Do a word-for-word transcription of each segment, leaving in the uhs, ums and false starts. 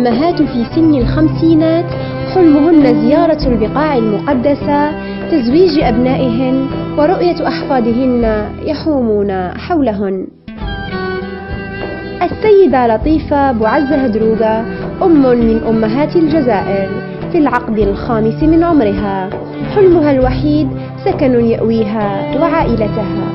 أمهات في سن الخمسينات حلمهن زيارة البقاع المقدسة، تزويج أبنائهن ورؤية أحفادهن يحومون حولهن. السيدة لطيفة بوعزة هدروغا أم من أمهات الجزائر في العقد الخامس من عمرها، حلمها الوحيد سكن يأويها وعائلتها.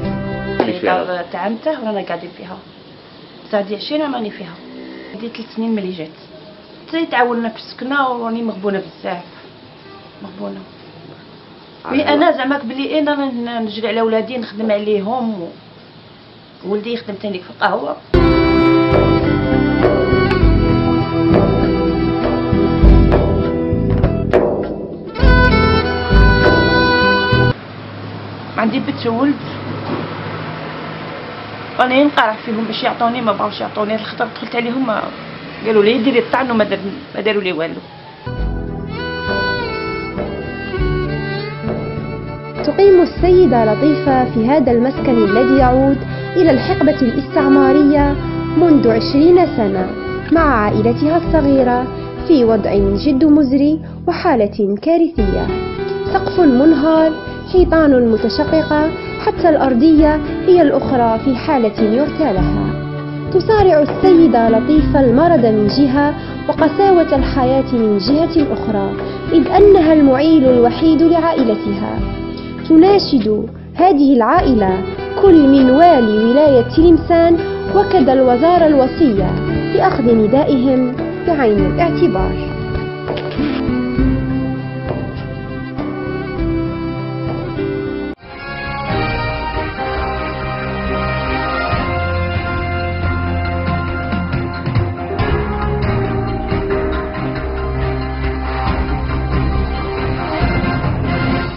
تعمته وأنا قاعدين فيها، ساعدي عشرين عام راني فيها، هذه ثلاث سنين ملي جات. حتى تعاوننا في السكنة وراني مغبونة بزاف، مغبونة. مي أنا زعما بلي أنا نجري على ولادي نخدم عليهم، ولدي يخدم تاني في القهوة. عندي بنت وولد، راني نقرع فيهم باش يعطوني، ما بغاوش يعطوني. الخطر دخلت عليهم قالوا لي ديري الطعن وما داروا لي والو. تقيم السيدة لطيفة في هذا المسكن الذي يعود إلى الحقبة الاستعمارية منذ عشرين سنة مع عائلتها الصغيرة في وضع جد مزري وحالة كارثية. سقف منهار، حيطان متشققة، حتى الأرضية هي الأخرى في حالة يرثى لها. تصارع السيدة لطيفة المرض من جهة وقساوة الحياة من جهة أخرى، إذ أنها المعيل الوحيد لعائلتها. تناشد هذه العائلة كل من والي ولاية تلمسان وكذا الوزارة الوصية بأخذ ندائهم بعين الاعتبار.